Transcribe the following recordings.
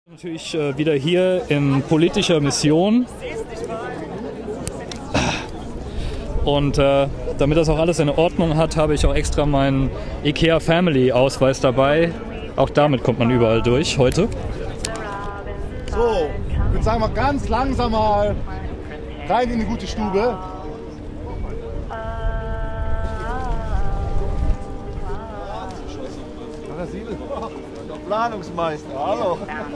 Natürlich wieder hier in politischer Mission und damit das auch alles seine Ordnung hat, habe ich auch extra meinen IKEA Family Ausweis dabei. Auch damit kommt man überall durch heute. So, ich würde sagen, mal ganz langsam mal rein in die gute Stube. Der Planungsmeister, hallo.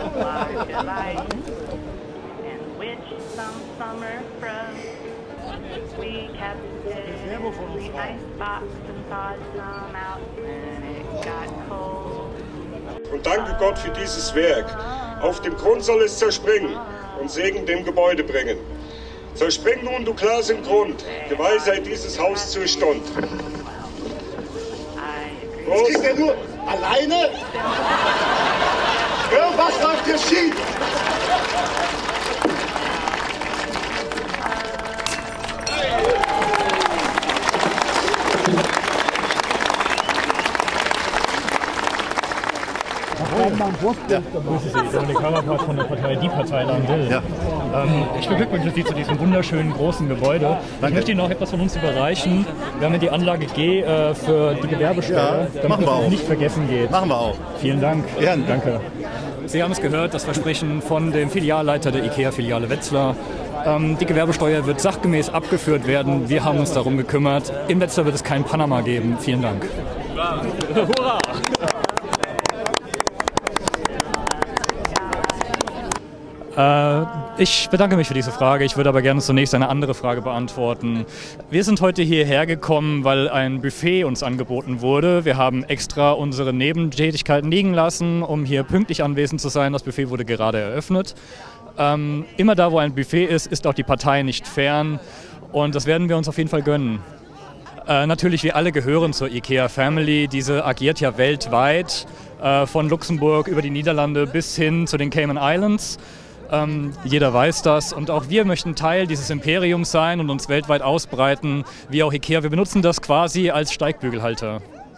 Und danke Gott für dieses Werk. Auf dem Grund soll es zerspringen und Segen dem Gebäude bringen. Zerspring nun, du Glas im Grund, der Weisheit dieses Haus zu Stund. Jetzt kriegt er nur alleine? Irgendwas läuft hier schief. Grüße Sie, Dominik Harapart von der Partei Die Partei Lahn-Dill. Ja. Ich beglückwünsche Sie zu diesem wunderschönen großen Gebäude. Ich möchte Ihnen noch etwas von uns überreichen. Wir haben hier die Anlage G für die Gewerbesteuer, damit machen wir das auch. nicht vergessen geht. Machen wir auch. Vielen Dank. Gerne. Danke. Sie haben es gehört, das Versprechen von dem Filialleiter der IKEA-Filiale Wetzlar. Die Gewerbesteuer wird sachgemäß abgeführt werden. Wir haben uns darum gekümmert. In Wetzlar wird es kein Panama geben. Vielen Dank. Hurra! Ich bedanke mich für diese Frage. Ich würde aber gerne zunächst eine andere Frage beantworten. Wir sind heute hierher gekommen, weil ein Buffet uns angeboten wurde. Wir haben extra unsere Nebentätigkeiten liegen lassen, um hier pünktlich anwesend zu sein. Das Buffet wurde gerade eröffnet. Immer da, wo ein Buffet ist, ist auch die Partei nicht fern. Und das werden wir uns auf jeden Fall gönnen. Natürlich, wir alle gehören zur IKEA Family. Diese agiert ja weltweit, von Luxemburg über die Niederlande bis hin zu den Cayman Islands. Jeder weiß das und auch wir möchten Teil dieses Imperiums sein und uns weltweit ausbreiten, wie auch IKEA. Wir benutzen das quasi als Steigbügelhalter.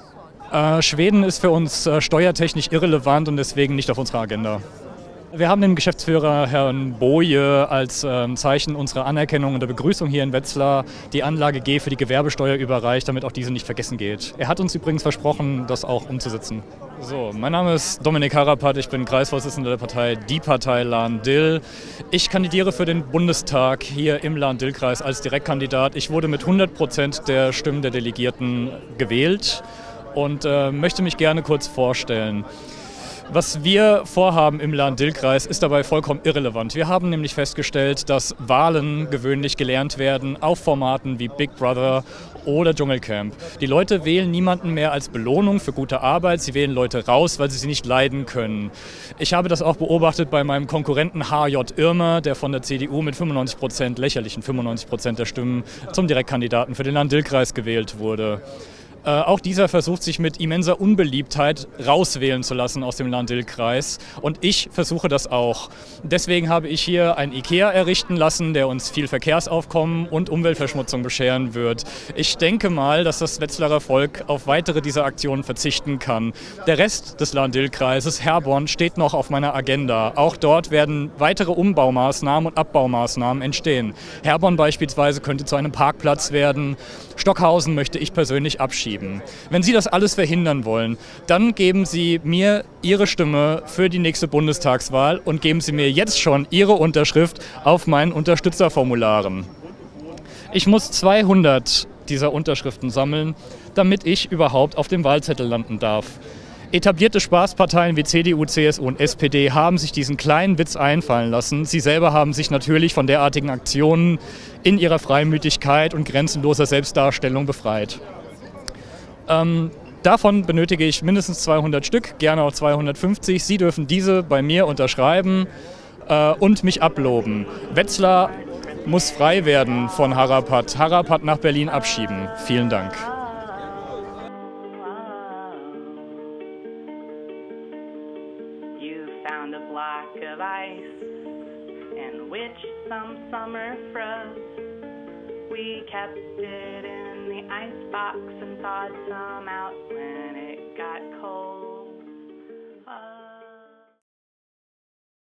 Schweden ist für uns steuertechnisch irrelevant und deswegen nicht auf unserer Agenda. Wir haben dem Geschäftsführer Herrn Boje als Zeichen unserer Anerkennung und der Begrüßung hier in Wetzlar die Anlage G für die Gewerbesteuer überreicht, damit auch diese nicht vergessen geht. Er hat uns übrigens versprochen, das auch umzusetzen. So, mein Name ist Dominik Harapart, ich bin Kreisvorsitzender der Partei Die Partei Lahn-Dill. Ich kandidiere für den Bundestag hier im Lahn-Dill-Kreis als Direktkandidat. Ich wurde mit 100% der Stimmen der Delegierten gewählt und möchte mich gerne kurz vorstellen. Was wir vorhaben im Lahn-Dill-Kreis ist dabei vollkommen irrelevant. Wir haben nämlich festgestellt, dass Wahlen gewöhnlich gelernt werden auf Formaten wie Big Brother oder Dschungelcamp. Die Leute wählen niemanden mehr als Belohnung für gute Arbeit, sie wählen Leute raus, weil sie sie nicht leiden können. Ich habe das auch beobachtet bei meinem Konkurrenten H.J. Irmer, der von der CDU mit 95%, lächerlichen 95% der Stimmen zum Direktkandidaten für den Lahn-Dill-Kreis gewählt wurde. Auch dieser versucht sich mit immenser Unbeliebtheit rauswählen zu lassen aus dem Lahn-Dill-Kreis und ich versuche das auch. Deswegen habe ich hier ein IKEA errichten lassen, der uns viel Verkehrsaufkommen und Umweltverschmutzung bescheren wird. Ich denke mal, dass das Wetzlarer Volk auf weitere dieser Aktionen verzichten kann. Der Rest des Lahn-Dill-Kreises, Herborn, steht noch auf meiner Agenda. Auch dort werden weitere Umbaumaßnahmen und Abbaumaßnahmen entstehen. Herborn beispielsweise könnte zu einem Parkplatz werden. Stockhausen möchte ich persönlich abschieben. Wenn Sie das alles verhindern wollen, dann geben Sie mir Ihre Stimme für die nächste Bundestagswahl und geben Sie mir jetzt schon Ihre Unterschrift auf meinen Unterstützerformularen. Ich muss 200 dieser Unterschriften sammeln, damit ich überhaupt auf dem Wahlzettel landen darf. Etablierte Spaßparteien wie CDU, CSU und SPD haben sich diesen kleinen Witz einfallen lassen. Sie selber haben sich natürlich von derartigen Aktionen in ihrer Freimütigkeit und grenzenloser Selbstdarstellung befreit. Davon benötige ich mindestens 200 Stück, gerne auch 250. Sie dürfen diese bei mir unterschreiben und mich abloben. Wetzlar muss frei werden von Harapart. Harapart nach Berlin abschieben. Vielen Dank. You found a block of ice in which some summer froze. We kept it in the icebox and thawed some out when it got